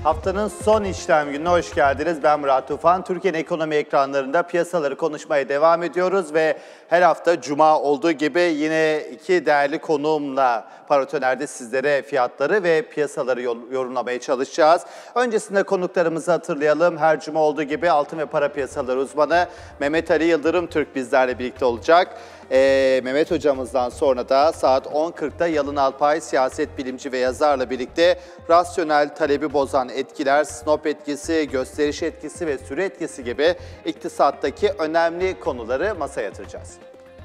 Haftanın son işlem gününe hoş geldiniz. Ben Murat Tufan. Türkiye'nin ekonomi ekranlarında piyasaları konuşmaya devam ediyoruz ve her hafta Cuma olduğu gibi yine iki değerli konuğumla Paratoner'de sizlere fiyatları ve piyasaları yorumlamaya çalışacağız. Öncesinde konuklarımızı hatırlayalım. Her Cuma olduğu gibi altın ve para piyasaları uzmanı Mehmet Ali Yıldırım Türk bizlerle birlikte olacak. Mehmet hocamızdan sonra da saat 10.40'da Yalın Alpay, siyaset bilimci ve yazarla birlikte rasyonel talebi bozan etkiler, snop etkisi, gösteriş etkisi ve süre etkisi gibi iktisattaki önemli konuları masaya yatıracağız.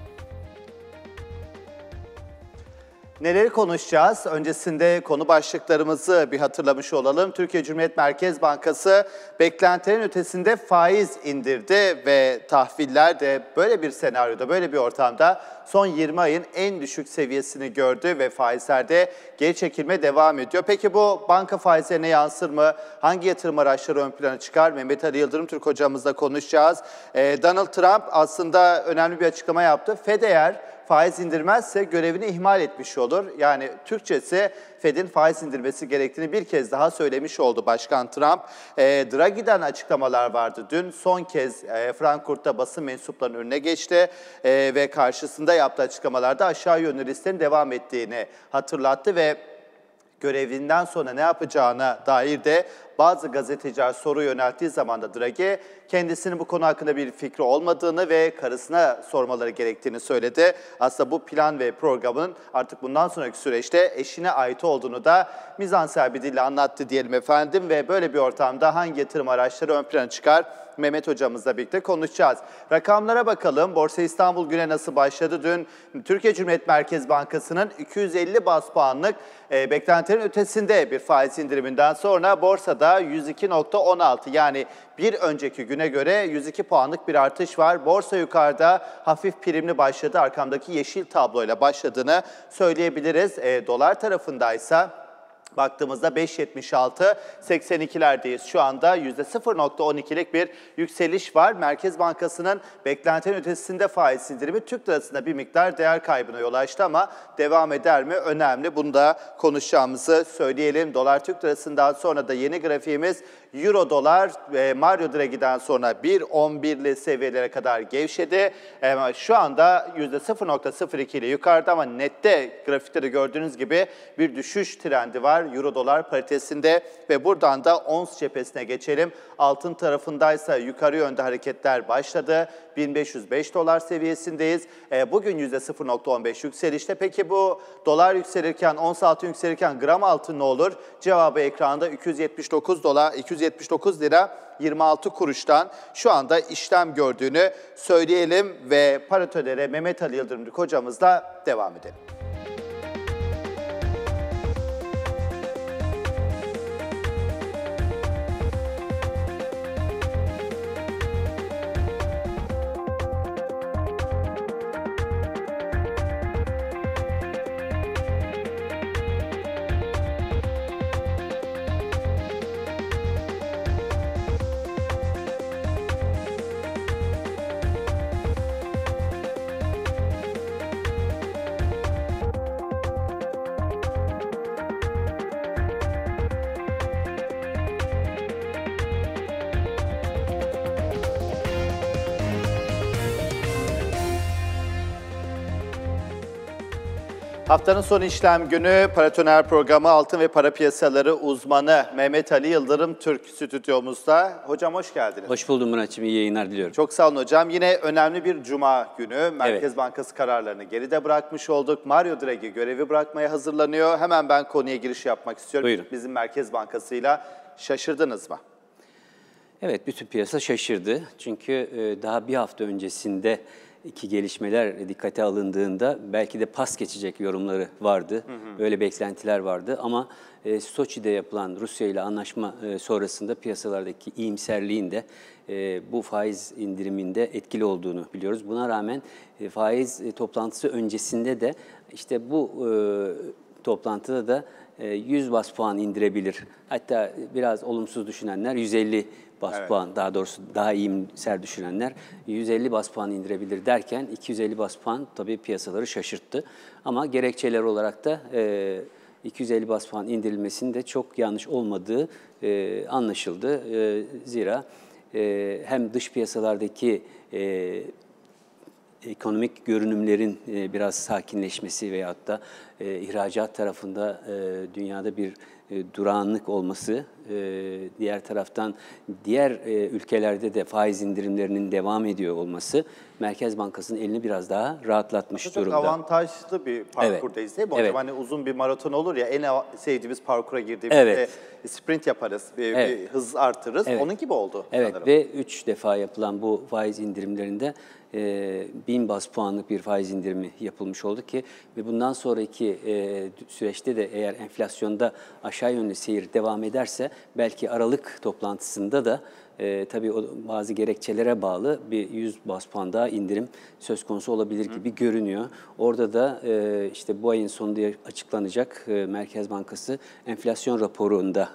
Neleri konuşacağız? Öncesinde konu başlıklarımızı bir hatırlamış olalım. Türkiye Cumhuriyet Merkez Bankası beklentilerin ötesinde faiz indirdi ve tahviller de böyle bir senaryoda, böyle bir ortamda son 20 ayın en düşük seviyesini gördü ve faizlerde geri çekilme devam ediyor. Peki bu banka faizlerine yansır mı? Hangi yatırım araçları ön plana çıkar? Mehmet Ali Yıldırım Türk hocamızla konuşacağız. Donald Trump aslında önemli bir açıklama yaptı. Fed eğer faiz indirmezse görevini ihmal etmiş olur. Yani Türkçesi Fed'in faiz indirmesi gerektiğini bir kez daha söylemiş oldu Başkan Trump. Draghi'den açıklamalar vardı dün. Son kez Frankfurt'ta basın mensuplarının önüne geçti ve karşısında yaptığı açıklamalarda aşağı yönlü risklerin devam ettiğini hatırlattı ve görevinden sonra ne yapacağına dair de bazı gazeteciler soru yönelttiği zaman da Draghi kendisinin bu konu hakkında bir fikri olmadığını ve karısına sormaları gerektiğini söyledi. Aslında bu plan ve programın artık bundan sonraki süreçte eşine ait olduğunu da mizansel bir dille anlattı diyelim efendim ve böyle bir ortamda hangi yatırım araçları ön plana çıkar? Mehmet hocamızla birlikte konuşacağız. Rakamlara bakalım. Borsa İstanbul güne nasıl başladı? Dün Türkiye Cumhuriyet Merkez Bankası'nın 250 baz puanlık beklentilerin ötesinde bir faiz indiriminden sonra borsada 102.16 yani bir önceki güne göre 102 puanlık bir artış var. Borsa yukarıda hafif primli başladı. Arkamdaki yeşil tabloyla başladığını söyleyebiliriz. Dolar tarafındaysa baktığımızda 5.76, 82'lerdeyiz. Şu anda %0.12'lik bir yükseliş var. Merkez Bankası'nın beklentilerin ötesinde faiz indirimi Türk lirasında bir miktar değer kaybına yol açtı ama devam eder mi? Önemli. Bunu da konuşacağımızı söyleyelim. Dolar Türk lirasından sonra da yeni grafiğimiz Euro dolar Mario Draghi'den sonra 1.11'li seviyelere kadar gevşedi. Şu anda %0.02 ile yukarıda ama nette grafikte de gördüğünüz gibi bir düşüş trendi var Euro dolar paritesinde ve buradan da ons cephesine geçelim. Altın tarafındaysa yukarı yönde hareketler başladı. 1505 dolar seviyesindeyiz. Bugün %0.15 yükselişte. Peki bu dolar yükselirken, ons altın yükselirken gram altın ne olur? Cevabı ekranda 279 lira 26 kuruştan şu anda işlem gördüğünü söyleyelim ve Paratoner'e Mehmet Ali Yıldırım hocamızla devam edelim. Haftanın son işlem günü Paratoner programı altın ve para piyasaları uzmanı Mehmet Ali Yıldırım Türk stüdyomuzda. Hocam hoş geldiniz. Hoş buldum Murat'cığım. İyi yayınlar diliyorum. Çok sağ olun hocam. Yine önemli bir cuma günü. Merkez Bankası kararlarını geride bırakmış olduk. Mario Draghi görevi bırakmaya hazırlanıyor. Hemen ben konuya giriş yapmak istiyorum. Buyurun. Bizim Merkez Bankası'yla şaşırdınız mı? Evet, bütün piyasa şaşırdı. Çünkü daha bir hafta öncesinde iki gelişmeler dikkate alındığında belki de pas geçecek yorumları vardı. Böyle beklentiler vardı ama Soçi'de yapılan Rusya ile anlaşma sonrasında piyasalardaki iyimserliğin de bu faiz indiriminde etkili olduğunu biliyoruz. Buna rağmen faiz toplantısı öncesinde de işte bu toplantıda da 100 baz puan indirebilir. Hatta biraz olumsuz düşünenler 150 baz puan, daha doğrusu daha iyimser düşünenler 150 baz puan indirebilir derken 250 baz puan tabii piyasaları şaşırttı. Ama gerekçeler olarak da 250 bas puan indirilmesinin de çok yanlış olmadığı anlaşıldı. Zira hem dış piyasalardaki ekonomik görünümlerin biraz sakinleşmesi veyahut da ihracat tarafında dünyada bir durağanlık olması, diğer taraftan diğer ülkelerde de faiz indirimlerinin devam ediyor olması Merkez Bankası'nın elini biraz daha rahatlatmış çok durumda. Çok avantajlı bir parkurdayız değil mi hocam? Evet. Hani uzun bir maraton olur ya, en sevdiğimiz parkura girdiğimizde sprint yaparız, bir hız artırırız. Evet. Onun gibi oldu sanırım. Ve 3 defa yapılan bu faiz indirimlerinde 1000 baz puanlık bir faiz indirimi yapılmış oldu ki ve bundan sonraki süreçte de eğer enflasyonda aşağı yönlü seyir devam ederse belki Aralık toplantısında da tabii bazı gerekçelere bağlı bir 100 baz puan daha indirim söz konusu olabilir gibi görünüyor. Orada da işte bu ayın sonunda açıklanacak Merkez Bankası enflasyon raporunda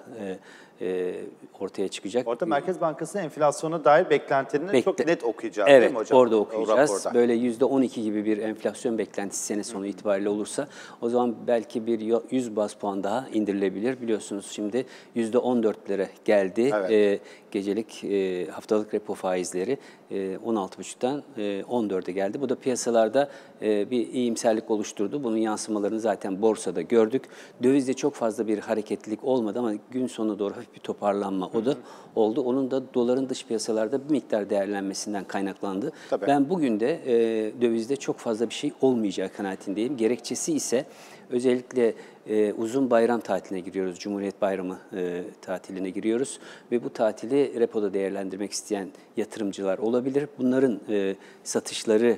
ortaya çıkacak. Orada Merkez Bankası'nın enflasyona dair beklentilerini çok net okuyacağız değil mi hocam? Evet, orada okuyacağız. Böyle %12 gibi bir enflasyon beklentisi sene sonu itibariyle olursa o zaman belki bir 100 baz puan daha indirilebilir. Biliyorsunuz şimdi %14'lere geldi. Evet. Gecelik haftalık repo faizleri 16,5'tan 14'e geldi. Bu da piyasalarda bir iyimserlik oluşturdu. Bunun yansımalarını zaten borsada gördük. Dövizde çok fazla bir hareketlilik olmadı ama gün sonuna doğru hafif bir toparlanma oldu. Onun da doların dış piyasalarda bir miktar değerlenmesinden kaynaklandı. Tabii. Ben bugün de dövizde çok fazla bir şey olmayacağı kanaatindeyim. Gerekçesi ise özellikle uzun bayram tatiline giriyoruz. Cumhuriyet Bayramı tatiline giriyoruz ve bu tatili repoda değerlendirmek isteyen yatırımcılar olabilir. Bunların satışları,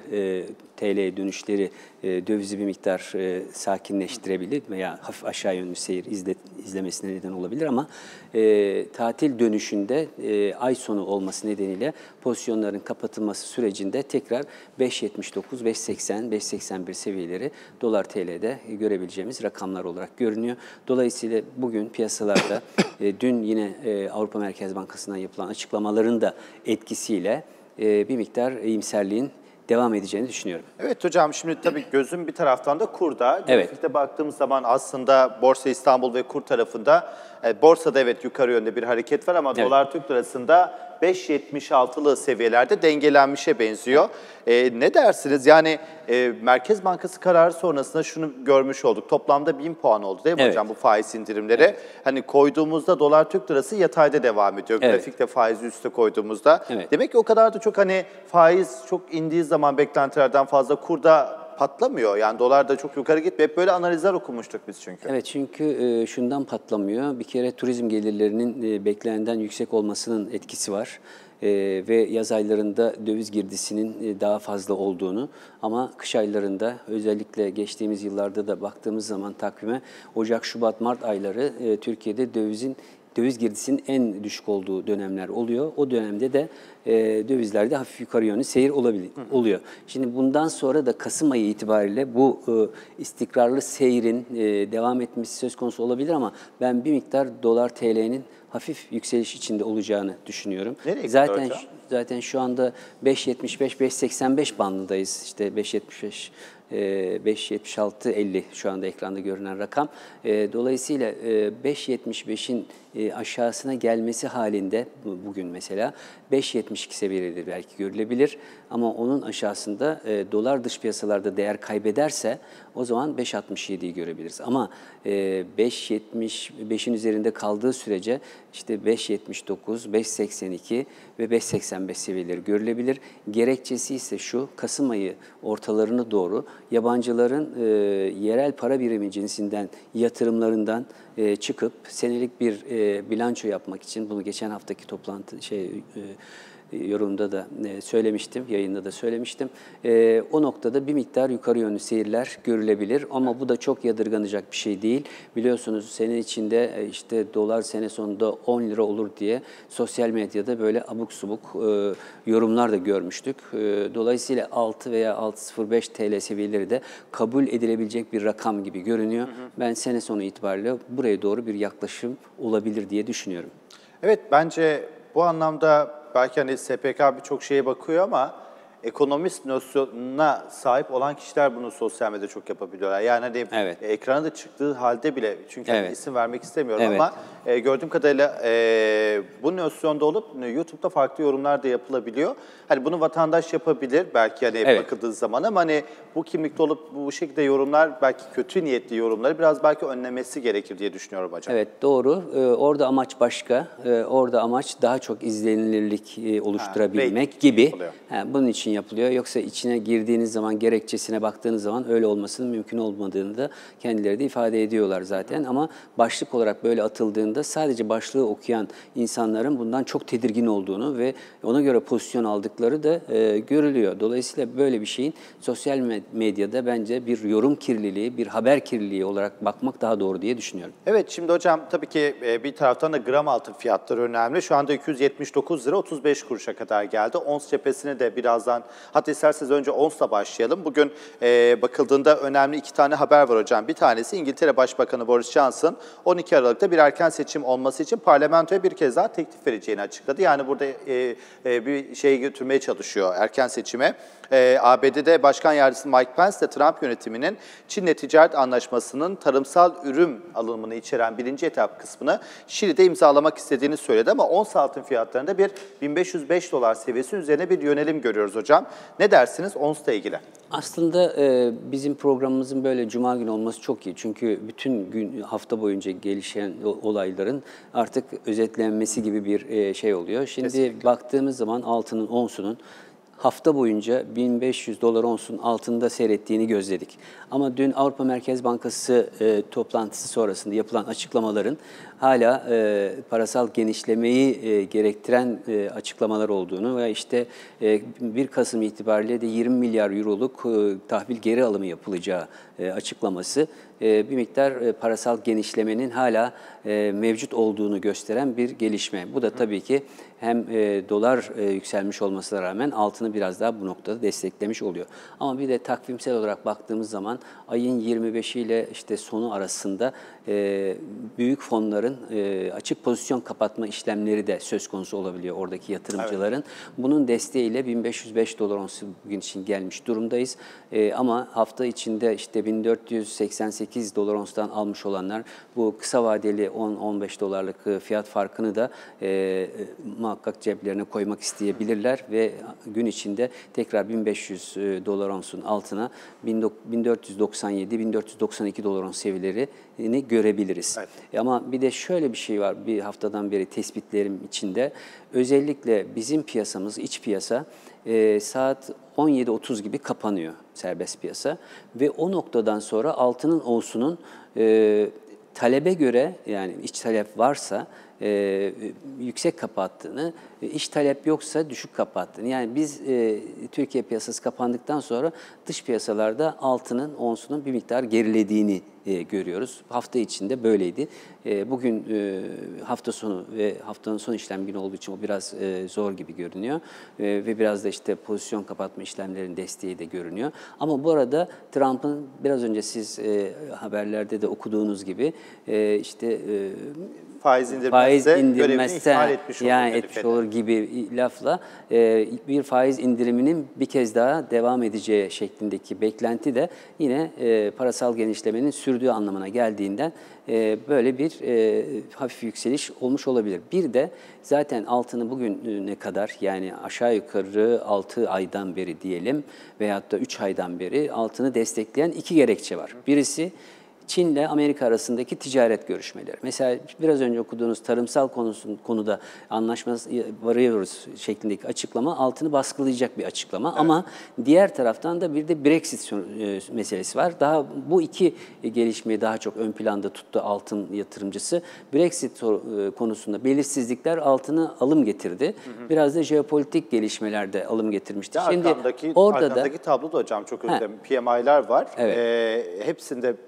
TL dönüşleri dövizi bir miktar sakinleştirebilir veya hafif aşağı yönlü seyir izlemesine neden olabilir ama tatil dönüşünde ay sonu olması nedeniyle pozisyonların kapatılması sürecinde tekrar 5.79, 5.80, 5.81 seviyeleri dolar TL'de görebileceğimiz rakamlar olarak görünüyor. Dolayısıyla bugün piyasalarda dün yine Avrupa Merkez Bankası'ndan yapılan açıklamaların da etkisiyle bir miktar iyimserliğin devam edeceğini düşünüyorum. Evet hocam, şimdi tabii gözüm bir taraftan da kurda. Evet. Grafikte baktığımız zaman aslında Borsa İstanbul ve kur tarafında borsada evet yukarı yönde bir hareket var ama Evet. dolar Türk lirasında 5.76'lı seviyelerde dengelenmişe benziyor. Ne dersiniz? Yani Merkez Bankası kararı sonrasında şunu görmüş olduk. Toplamda 1000 puan oldu değil mi Evet. hocam bu faiz indirimleri? Evet. Hani koyduğumuzda dolar Türk lirası yatayda devam ediyor. Evet. Grafikte faizi üste koyduğumuzda. Evet. Demek ki o kadar da çok hani faiz çok indiği zaman beklentilerden fazla kurda patlamıyor. Yani dolar da çok yukarı gitmiyor. Hep böyle analizler okumuştuk biz çünkü. Evet, çünkü şundan patlamıyor. Bir kere turizm gelirlerinin beklenenden yüksek olmasının etkisi var. Ve yaz aylarında döviz girdisinin daha fazla olduğunu ama kış aylarında özellikle geçtiğimiz yıllarda da baktığımız zaman takvime Ocak, Şubat, Mart ayları Türkiye'de döviz girdisinin en düşük olduğu dönemler oluyor. O dönemde de dövizlerde hafif yukarı yönlü seyir oluyor. Şimdi bundan sonra da Kasım ayı itibariyle bu istikrarlı seyrin devam etmesi söz konusu olabilir ama ben bir miktar dolar TL'nin hafif yükseliş içinde olacağını düşünüyorum. Nereye gidiyor hocam? Zaten şu anda 5.75-5.85 bandındayız. İşte 5.75 5.76-50 şu anda ekranda görünen rakam. Dolayısıyla 5.75'in aşağısına gelmesi halinde bugün mesela 5.72 seviyeleri belki görülebilir. Ama onun aşağısında dolar dış piyasalarda değer kaybederse o zaman 5.67'yi görebiliriz. Ama 5.75'in üzerinde kaldığı sürece işte 5.79, 5.82 ve 5.85 seviyeleri görülebilir. Gerekçesi ise şu, Kasım ayı ortalarına doğru yabancıların yerel para birimi cinsinden yatırımlarından çıkıp senelik bir bilanço yapmak için, bunu geçen haftaki yorumda da söylemiştim, yayında da söylemiştim. O noktada bir miktar yukarı yönlü seyirler görülebilir ama bu da çok yadırganacak bir şey değil. Biliyorsunuz sene içinde işte dolar sene sonunda 10 lira olur diye sosyal medyada böyle abuk subuk yorumlar da görmüştük. Dolayısıyla 6 veya 6.05 TL seviyeleri de kabul edilebilecek bir rakam gibi görünüyor. Ben sene sonu itibariyle buraya doğru bir yaklaşım olabilir diye düşünüyorum. Evet, bence bu anlamda belki hani SPK birçok şeye bakıyor ama ekonomist nosyonuna sahip olan kişiler bunu sosyal medyada çok yapabiliyorlar. Yani hani Evet. ekrana da çıktığı halde bile, çünkü hani Evet. isim vermek istemiyorum Evet. ama gördüğüm kadarıyla bu nosyonda olup YouTube'da farklı yorumlar da yapılabiliyor. Hani bunu vatandaş yapabilir belki hani Evet. bakıldığı zaman ama hani bu kimlikte olup bu şekilde yorumlar, belki kötü niyetli yorumları biraz belki önlemesi gerekir diye düşünüyorum hocam. Evet, doğru. Orada amaç başka. Orada amaç daha çok izlenilirlik oluşturabilmek rating için gibi. yapılıyor. Bunun için yapılıyor. Yoksa içine girdiğiniz zaman, gerekçesine baktığınız zaman öyle olmasının mümkün olmadığını da kendileri de ifade ediyorlar zaten. Ama başlık olarak böyle atıldığında sadece başlığı okuyan insanların bundan çok tedirgin olduğunu ve ona göre pozisyon aldıkları da görülüyor. Dolayısıyla böyle bir şeyin sosyal medyada bence bir yorum kirliliği, bir haber kirliliği olarak bakmak daha doğru diye düşünüyorum. Evet, şimdi hocam tabii ki bir taraftan da gram altın fiyatları önemli. Şu anda 279 lira 35 kuruşa kadar geldi. Ons cephesine de birazdan, hatta isterseniz önce Ons'la başlayalım. Bugün bakıldığında önemli iki tane haber var hocam. Bir tanesi İngiltere Başbakanı Boris Johnson 12 Aralık'ta bir erken seçim olması için parlamentoya bir kez daha teklif vereceğini açıkladı. Yani burada bir şey götürmeye çalışıyor erken seçime. ABD'de Başkan Yardımcısı Mike Pence de Trump yönetiminin Çin'le ticaret anlaşmasının tarımsal ürün alımını içeren birinci etap kısmını Şili'de imzalamak istediğini söyledi ama ons altın fiyatlarında bir 1505 dolar seviyesi üzerine bir yönelim görüyoruz hocam. Ne dersiniz onsla ilgili? Aslında bizim programımızın böyle cuma günü olması çok iyi. Çünkü bütün gün, hafta boyunca gelişen olayların artık özetlenmesi gibi bir şey oluyor. Şimdi Kesinlikle. baktığımız zaman altının onsunun hafta boyunca 1500 dolar onsun altında seyrettiğini gözledik. Ama dün Avrupa Merkez Bankası toplantısı sonrasında yapılan açıklamaların hala parasal genişlemeyi gerektiren açıklamalar olduğunu ve işte 1 Kasım itibariyle de 20 milyar euroluk tahvil geri alımı yapılacağı açıklaması bir miktar parasal genişlemenin hala mevcut olduğunu gösteren bir gelişme. Bu da tabii ki hem dolar yükselmiş olmasına rağmen altını biraz daha bu noktada desteklemiş oluyor. Ama bir de takvimsel olarak baktığımız zaman ayın 25'i ile işte sonu arasında büyük fonların açık pozisyon kapatma işlemleri de söz konusu olabiliyor oradaki yatırımcıların. Evet. Bunun desteğiyle 1505 dolar onsu bugün için gelmiş durumdayız. Ama hafta içinde işte 1488 dolar onstan almış olanlar bu kısa vadeli 10-15 dolarlık fiyat farkını da muhakkak ceplerine koymak isteyebilirler ve gün içinde tekrar 1500 dolar onsun altına 1497-1492 dolar ons seviyelerini görebiliriz. Evet. Ama bir de şöyle bir şey var, bir haftadan beri tespitlerim içinde. Özellikle bizim piyasamız, iç piyasa saat 17.30 gibi kapanıyor, serbest piyasa. Ve o noktadan sonra altının onsunun talebe göre, yani iç talep varsa yüksek kapattığını, iç talep yoksa düşük kapattığını. Yani biz Türkiye piyasası kapandıktan sonra dış piyasalarda altının onsunun bir miktar gerilediğini görüyoruz. Hafta içinde böyleydi. Bugün hafta sonu ve haftanın son işlem günü olduğu için o biraz zor gibi görünüyor. Ve biraz da işte pozisyon kapatma işlemlerinin desteği de görünüyor. Ama bu arada Trump'ın biraz önce siz haberlerde de okuduğunuz gibi işte faiz indirmezse etmiş olur gibi lafla bir faiz indiriminin bir kez daha devam edeceği şeklindeki beklenti de yine parasal genişlemenin sürdüğü anlamına geldiğinden böyle bir hafif yükseliş olmuş olabilir. Bir de zaten altını bugüne kadar, yani aşağı yukarı 6 aydan beri diyelim veyahut da 3 aydan beri altını destekleyen iki gerekçe var. Birisi Çin'le Amerika arasındaki ticaret görüşmeleri. Mesela biraz önce okuduğunuz tarımsal konuda anlaşma varıyoruz şeklindeki açıklama altını baskılayacak bir açıklama. Evet. Ama diğer taraftan da bir de Brexit meselesi var. Daha bu iki gelişmeyi daha çok ön planda tuttu altın yatırımcısı. Brexit konusunda belirsizlikler altını alım getirdi. Hı hı. Biraz da jeopolitik gelişmelerde alım getirmişti. Ya şimdi arkamdaki tablo da hocam çok özür dilerim. PMI'ler var. Evet. Hepsinde işte birçok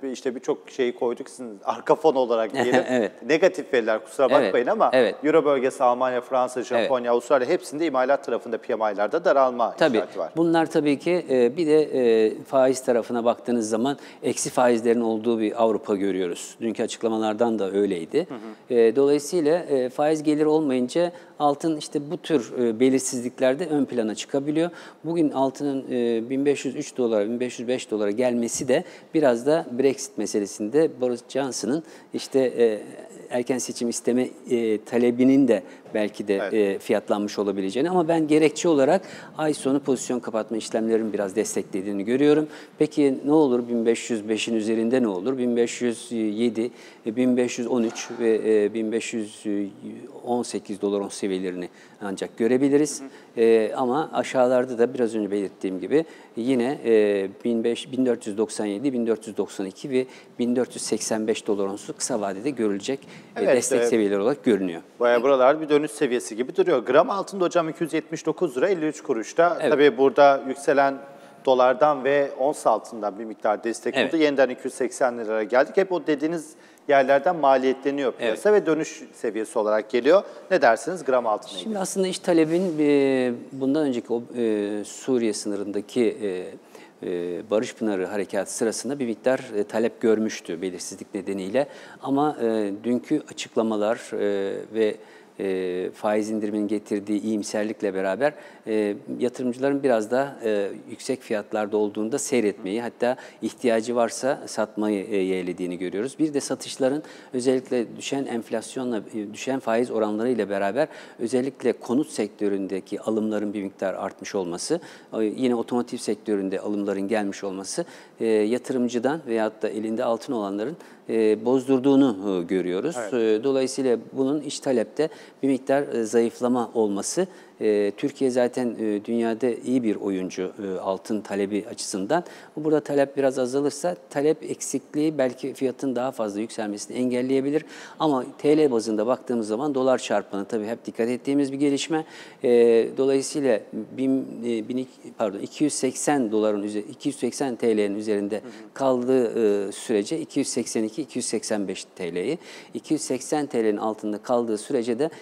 birçok şeyi koyduk sizin arka fon olarak diyelim. Evet. Negatif veriler kusura Evet, bakmayın ama evet. Euro bölgesi Almanya, Fransa, Japonya, Avustralya hepsinde imalat tarafında PMI'larda daralma Tabii. işareti var. Bunlar tabii ki bir de faiz tarafına baktığınız zaman eksi faizlerin olduğu bir Avrupa görüyoruz. Dünkü açıklamalardan da öyleydi. Dolayısıyla faiz geliri olmayınca altın işte bu tür belirsizliklerde ön plana çıkabiliyor. Bugün altının 1503 dolara, 1505 dolara gelmesi de biraz da Brexit meselesinde Boris Johnson'ın işte erken seçim isteme talebinin de belki de fiyatlanmış olabileceğini, ama ben gerekçe olarak ay sonu pozisyon kapatma işlemlerinin biraz desteklediğini görüyorum. Peki ne olur 1505'in üzerinde ne olur? 1507, 1513 ve 1518 dolar seviyelerini ancak görebiliriz. Ama aşağılarda da biraz önce belirttiğim gibi yine 1497, 1492 ve 1485 dolar onsu kısa vadede görülecek destek seviyeleri olarak görünüyor. Bayağı buralar bir dönüş seviyesi gibi duruyor. Gram altında hocam 279 lira 53 kuruşta. Evet. Tabii burada yükselen dolardan ve ons altından bir miktar destek oldu. Yeniden 280 liraya geldik. Hep o dediğiniz yerlerden maliyetleniyor piyasa ve dönüş seviyesi olarak geliyor. Ne dersiniz gram altına ilgili? Şimdi aslında iş talebin bundan önceki o Suriye sınırındaki Barış Pınarı harekatı sırasında bir miktar talep görmüştü belirsizlik nedeniyle. Ama dünkü açıklamalar ve faiz indiriminin getirdiği iyimserlikle beraber yatırımcıların biraz da yüksek fiyatlarda olduğunda seyretmeyi, hatta ihtiyacı varsa satmayı yeğlediğini görüyoruz. Bir de satışların özellikle düşen enflasyonla, düşen faiz oranlarıyla beraber özellikle konut sektöründeki alımların bir miktar artmış olması, yine otomotiv sektöründe alımların gelmiş olması yatırımcıdan veyahut da elinde altın olanların bozdurduğunu görüyoruz. Evet. Dolayısıyla bunun iç talepte bir miktar zayıflama olması, Türkiye zaten dünyada iyi bir oyuncu altın talebi açısından. Burada talep biraz azalırsa talep eksikliği belki fiyatın daha fazla yükselmesini engelleyebilir. Ama TL bazında baktığımız zaman dolar çarpanı tabii hep dikkat ettiğimiz bir gelişme. Dolayısıyla 280 doların 280 TL'nin üzerinde kaldığı sürece 282-285 TL'yi, 280 TL'nin altında kaldığı sürece de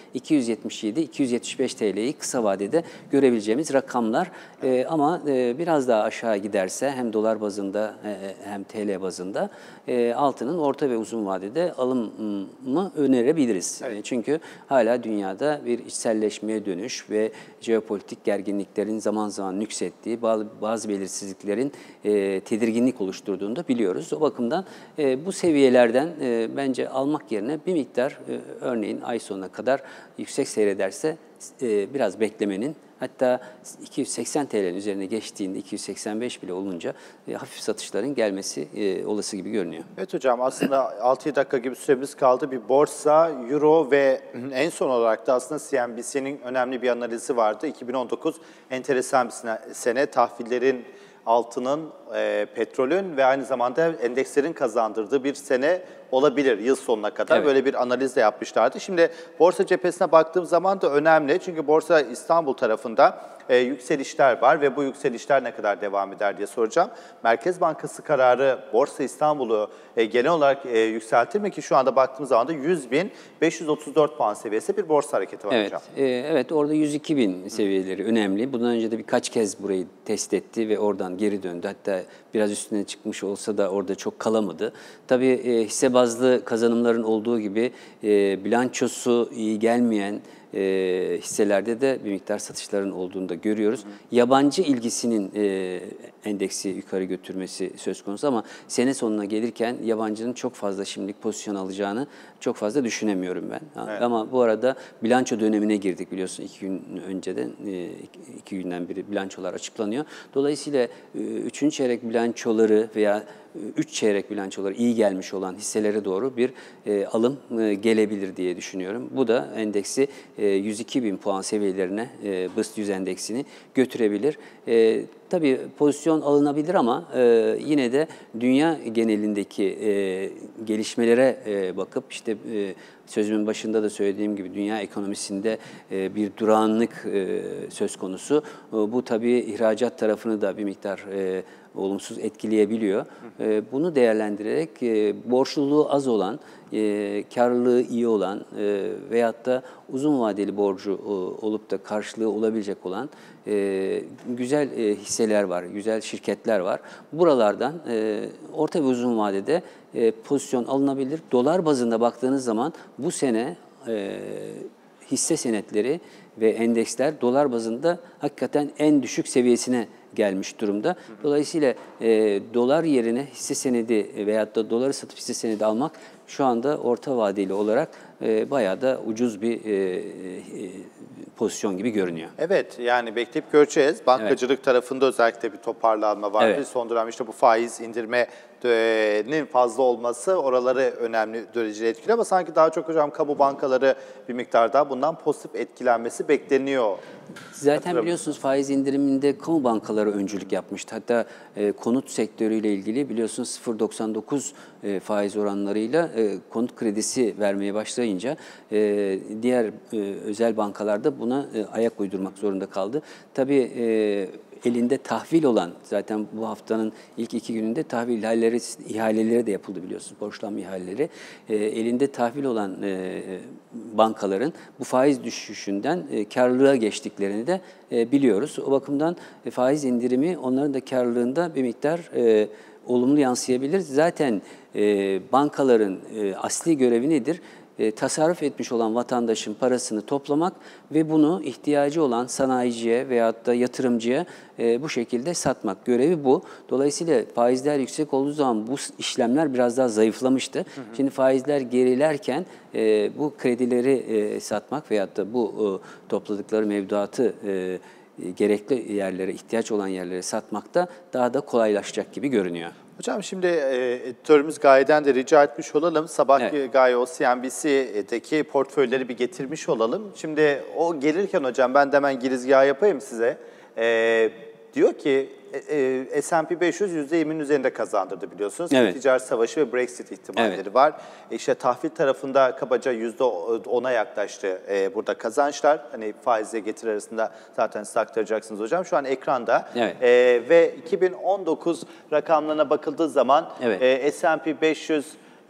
277-275 TL'yi kısa vadede görebileceğimiz rakamlar. Ama biraz daha aşağı giderse hem dolar bazında hem TL bazında altının orta ve uzun vadede alımı önerebiliriz. Evet. Çünkü hala dünyada bir içselleşmeye dönüş ve jeopolitik gerginliklerin zaman zaman nüksettiği, bazı belirsizliklerin tedirginlik oluşturduğunu da biliyoruz. O bakımdan bu seviyelerden bence almak yerine bir miktar örneğin ay sonuna kadar yüksek seyrederse biraz beklemenin, hatta 280 TL'nin üzerine geçtiğinde 285 bile olunca hafif satışların gelmesi olası gibi görünüyor. Evet hocam, aslında 6 dakika gibi süremiz kaldı. Bir borsa, euro ve en son olarak da aslında CNBC'nin önemli bir analizi vardı. 2019 enteresan bir sene, tahvillerin, altının, petrolün ve aynı zamanda endekslerin kazandırdığı bir sene olabilir yıl sonuna kadar. Evet. Böyle bir analiz de yapmışlardı. Şimdi borsa cephesine baktığım zaman da önemli. Çünkü Borsa İstanbul tarafında yükselişler var ve bu yükselişler ne kadar devam eder diye soracağım. Merkez Bankası kararı Borsa İstanbul'u genel olarak yükseltir mi ki şu anda baktığımız zaman da 100.534 puan seviyesi bir borsa hareketi var hocam. Evet, orada 102.000 seviyeleri önemli. Bundan önce de birkaç kez burayı test etti ve oradan geri döndü. Hatta biraz üstüne çıkmış olsa da orada çok kalamadı. Tabii hisse bazlı kazanımların olduğu gibi bilançosu iyi gelmeyen hisselerde de bir miktar satışların olduğunu da görüyoruz. Yabancı ilgisinin endeksi yukarı götürmesi söz konusu, ama sene sonuna gelirken yabancının çok fazla şimdilik pozisyon alacağını çok fazla düşünemiyorum ben. Evet. Ama bu arada bilanço dönemine girdik biliyorsun, 2 gün önceden, 2 günden beri bilançolar açıklanıyor. Dolayısıyla 3. çeyrek bilançoları veya 3 çeyrek bilançoları iyi gelmiş olan hisselere doğru bir alım gelebilir diye düşünüyorum. Bu da endeksi 102.000 puan seviyelerine, BIST 100 endeksini götürebilir. Tabii pozisyon alınabilir ama yine de dünya genelindeki gelişmelere bakıp işte sözümün başında da söylediğim gibi dünya ekonomisinde bir durağanlık söz konusu. Bu tabii ihracat tarafını da bir miktar olumsuz etkileyebiliyor. Bunu değerlendirerek borçluluğu az olan, karlılığı iyi olan veyahut da uzun vadeli borcu olup da karşılığı olabilecek olan güzel hisseler var, güzel şirketler var. Buralardan orta ve uzun vadede pozisyon alınabilir. Dolar bazında baktığınız zaman bu sene hisse senetleri ve endeksler dolar bazında hakikaten en düşük seviyesine gelmiş durumda. Dolayısıyla dolar yerine hisse senedi veyahut da doları satıp hisse senedi almak şu anda orta vadeli olarak bayağı da ucuz bir pozisyon gibi görünüyor. Evet, yani bekleyip göreceğiz. Bankacılık tarafında özellikle bir toparlanma var. Evet. Son dönem işte bu faiz indirmenin fazla olması oraları önemli derecede etkili ama sanki daha çok hocam kamu bankaları bir miktar daha bundan pozitif etkilenmesi bekleniyor. Zaten biliyorsunuz faiz indiriminde kamu bankaları öncülük yapmıştı. Hatta konut sektörüyle ilgili biliyorsunuz 0,99 faiz oranlarıyla konut kredisi vermeye başlayınca diğer özel bankalar da buna ayak uydurmak zorunda kaldı. Tabii elinde tahvil olan, zaten bu haftanın ilk 2 gününde tahvil ihaleleri de yapıldı biliyorsunuz, borçlanma ihaleleri. Elinde tahvil olan bankaların bu faiz düşüşünden karlılığa geçtiklerini de biliyoruz. O bakımdan faiz indirimi onların da karlılığında bir miktar olumlu yansıyabilir. Zaten bankaların asli görevi nedir? Tasarruf etmiş olan vatandaşın parasını toplamak ve bunu ihtiyacı olan sanayiciye veyahut da yatırımcıya bu şekilde satmak. Görevi bu. Dolayısıyla faizler yüksek olduğu zaman bu işlemler biraz daha zayıflamıştı. Şimdi faizler gerilerken bu kredileri satmak veyahut da bu topladıkları mevduatı gerekli yerlere, ihtiyaç olan yerlere satmak da daha da kolaylaşacak gibi görünüyor. Hocam şimdi editörümüz Gaye'den de rica etmiş olalım. Sabahki Gaye o CNBC'deki portföyleri bir getirmiş olalım. Şimdi o gelirken hocam ben de hemen girizgah yapayım size. Diyor ki S&P 500 %20'nin üzerinde kazandırdı biliyorsunuz. Evet. Ticaret savaşı ve Brexit ihtimalleri var. İşte tahvil tarafında kabaca %10'a yaklaştı burada kazançlar. Hani faizle getiri arasında zaten siz aktaracaksınız hocam. Şu an ekranda. Evet. Ve 2019 rakamlarına bakıldığı zaman S&P 500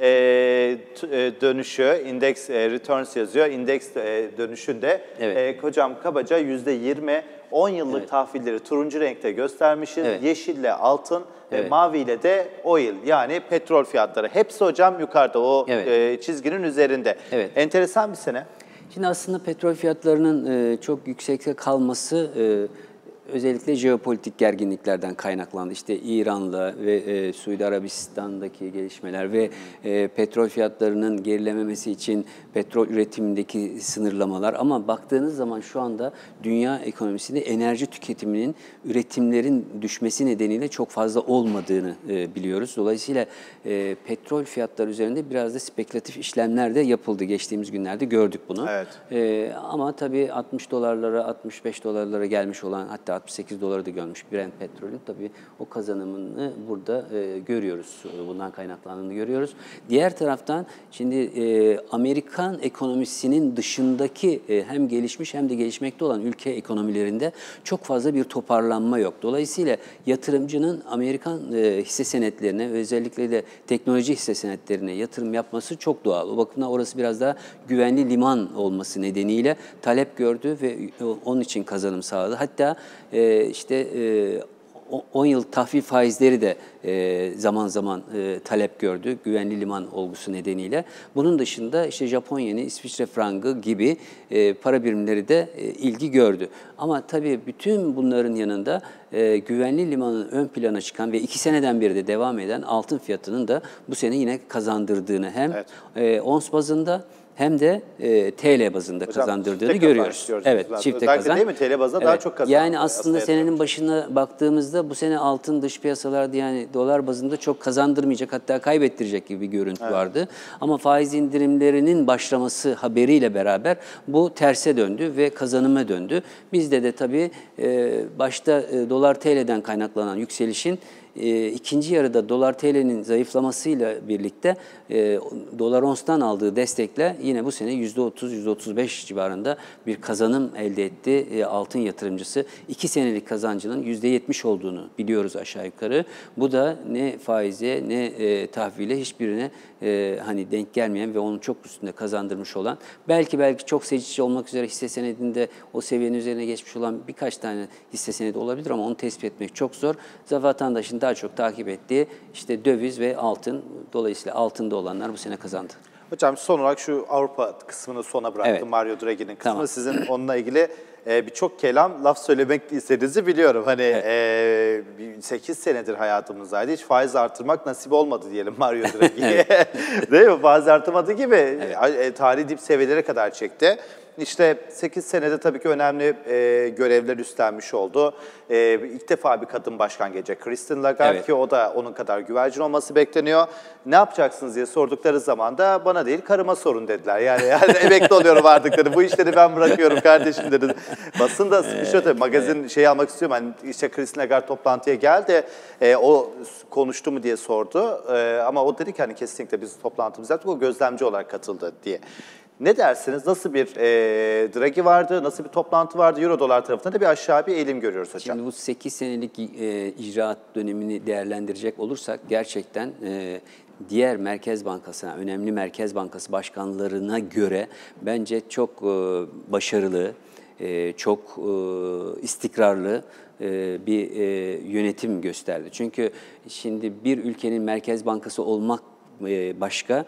dönüşü, index returns yazıyor. İndeks dönüşünde hocam kabaca %20, 10 yıllık tahvilleri turuncu renkte göstermişiz. Yeşille altın, maviyle de oil yani petrol fiyatları. Hepsi hocam yukarıda o çizginin üzerinde. Enteresan bir sene. Şimdi aslında petrol fiyatlarının çok yüksekte kalması özellikle jeopolitik gerginliklerden kaynaklandı. İşte İran'la ve Suudi Arabistan'daki gelişmeler ve petrol fiyatlarının gerilememesi için petrol üretimindeki sınırlamalar. Ama baktığınız zaman şu anda dünya ekonomisinde enerji tüketiminin, üretimlerin düşmesi nedeniyle çok fazla olmadığını biliyoruz. Dolayısıyla petrol fiyatları üzerinde biraz da spekülatif işlemler de yapıldı. Geçtiğimiz günlerde gördük bunu. Ama tabii 60 dolarlara, 65 dolarlara gelmiş olan, hatta 68 doları da görmüş Brent petrolün tabii o kazanımını burada görüyoruz. Bundan kaynaklandığını görüyoruz. Diğer taraftan şimdi Amerikan ekonomisinin dışındaki hem gelişmiş hem de gelişmekte olan ülke ekonomilerinde çok fazla bir toparlanma yok. Dolayısıyla yatırımcının Amerikan hisse senetlerine ve özellikle de teknoloji hisse senetlerine yatırım yapması çok doğal. O bakımdan orası biraz daha güvenli liman olması nedeniyle talep gördü ve onun için kazanım sağladı. Hatta işte 10 yıl tahvil faizleri de zaman zaman talep gördü güvenli liman olgusu nedeniyle. Bunun dışında işte Japon yeni, İsviçre frangı gibi para birimleri de ilgi gördü. Ama tabii bütün bunların yanında güvenli limanın ön plana çıkan ve 2 seneden beri de devam eden altın fiyatının da bu sene yine kazandırdığını hem ons bazında hem de TL bazında kazandırdığını görüyoruz. Evet, çifte kazanç. Değil mi? TL bazında daha çok kazandı. Yani aslında senenin başına baktığımızda bu sene altın dış piyasalarda yani dolar bazında çok kazandırmayacak, hatta kaybettirecek gibi bir görüntü vardı. Ama faiz indirimlerinin başlaması haberiyle beraber bu terse döndü ve kazanıma döndü. Bizde de tabii başta dolar TL'den kaynaklanan yükselişin ikinci yarıda dolar TL'nin zayıflamasıyla birlikte dolar onstan aldığı destekle yine bu sene %30-%35 civarında bir kazanım elde etti altın yatırımcısı. 2 senelik kazancının %70 olduğunu biliyoruz aşağı yukarı. Bu da ne faize ne tahvile hiçbirine hani denk gelmeyen ve onun çok üstünde kazandırmış olan, belki çok seçici olmak üzere hisse senedinde o seviyenin üzerine geçmiş olan birkaç tane hisse senedi olabilir ama onu tespit etmek çok zor. Vatandaşın daha çok takip ettiği işte döviz ve altın. Dolayısıyla altında olanlar bu sene kazandı. Hocam son olarak şu Avrupa kısmını sona bıraktım. Evet. Mario Draghi'nin kısmı. Tamam. Sizin onunla ilgili birçok kelam, laf söylemek istediğinizi biliyorum. Hani Evet. 8 senedir hayatımızdaydı. Hiç faiz artırmak nasip olmadı diyelim Mario Draghi'ye. Değil mi? Faiz artırmadığı gibi tarihi dip seviyelere kadar çekti. İşte 8 senede tabii ki önemli görevler üstlenmiş oldu. İlk defa bir kadın başkan gelecek, Christine Lagarde, ki o da onun kadar güvercin olması bekleniyor. Ne yapacaksınız diye sordukları zaman da bana değil karıma sorun dediler. Yani emekli oluyorum artık dedi. Bu işleri ben bırakıyorum kardeşim dedi. Basın da sıkışıyor tabii. Magazin şeyi almak istiyorum. Hani işte Christine Lagarde toplantıya geldi. O konuştu mu diye sordu. Ama o dedi ki hani kesinlikle biz toplantımızı yaptık. O gözlemci olarak katıldı diye. Ne dersiniz? Nasıl bir Draghi vardı? Nasıl bir toplantı vardı? Euro-dolar tarafında da bir aşağı bir eğilim görüyoruz hocam. Şimdi bu 8 senelik icraat dönemini değerlendirecek olursak gerçekten diğer Merkez Bankası'na, önemli Merkez Bankası başkanlarına göre bence çok başarılı, çok istikrarlı bir yönetim gösterdi. Çünkü şimdi bir ülkenin Merkez Bankası olmak başka,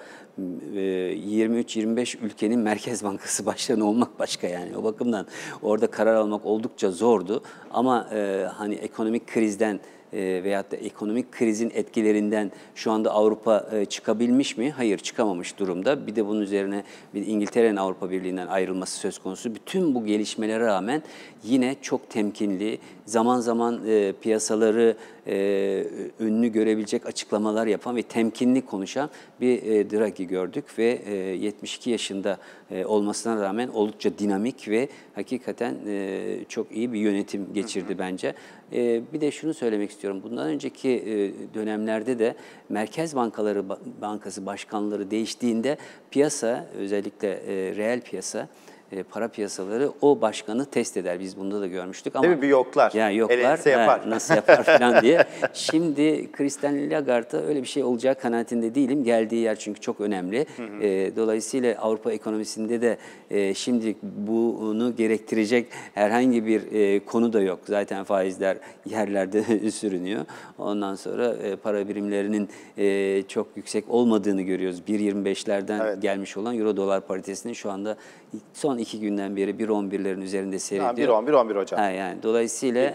23-25 ülkenin Merkez Bankası başkanı olmak başka yani. O bakımdan orada karar almak oldukça zordu. Ama hani ekonomik krizden veyahut da ekonomik krizin etkilerinden şu anda Avrupa çıkabilmiş mi? Hayır, çıkamamış durumda. Bir de bunun üzerine bir İngiltere'nin Avrupa Birliği'nden ayrılması söz konusu. Bütün bu gelişmelere rağmen yine çok temkinli, zaman zaman piyasaları önünü görebilecek açıklamalar yapan ve temkinli konuşan bir Draghi gördük ve 72 yaşında olmasına rağmen oldukça dinamik ve hakikaten çok iyi bir yönetim geçirdi bence. Bir de şunu söylemek istiyorum. Bundan önceki dönemlerde de Merkez Bankası başkanları değiştiğinde piyasa, özellikle reel piyasa, para piyasaları o başkanı test eder. Biz bunda da görmüştük ama değil mi? Bir yoklar. yani yoklar. Yapar. Nasıl yapar falan diye. Şimdi Christine Lagarde'a öyle bir şey olacağı kanaatinde değilim. Geldiği yer çünkü çok önemli. Dolayısıyla Avrupa ekonomisinde de şimdi bunu gerektirecek herhangi bir konu da yok. Zaten faizler yerlerde sürünüyor. Ondan sonra para birimlerinin çok yüksek olmadığını görüyoruz. 1.25'lerden gelmiş olan Euro-dolar paritesinin şu anda son 2 günden beri 1.11'lerin üzerinde seyrediyor. 1.11 hocam. Yani dolayısıyla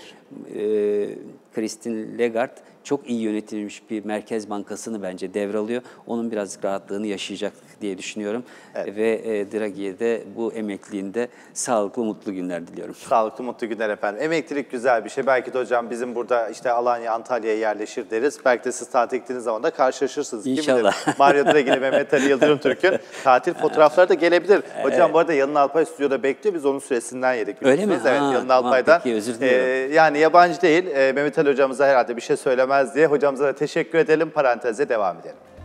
Christine Lagarde çok iyi yönetilmiş bir Merkez Bankası'nı bence devralıyor. Onun birazcık rahatlığını yaşayacak diye düşünüyorum. Ve Draghi'ye de bu emekliliğinde sağlıklı, mutlu günler diliyorum. Sağlıklı, mutlu günler efendim. Emeklilik güzel bir şey. Belki de hocam bizim burada işte Alanya, Antalya'ya yerleşir deriz. Belki de siz tatil gittiğiniz zaman da karşılaşırsınız. İnşallah. Mario Draghi ile Mehmet Ali Yıldırım Türk'ün tatil fotoğrafları da gelebilir. Hocam bu arada Yalın Alpay stüdyoda bekliyor. Biz onun süresinden yedik. Öyle mi? Evet, Yalın Alpay'dan. Peki, özür diliyorum. Yani yabancı değil. Mehmet Ali hocamıza herhalde bir şey söylemez diye. Hocamıza da teşekkür edelim. Paranteze devam edelim.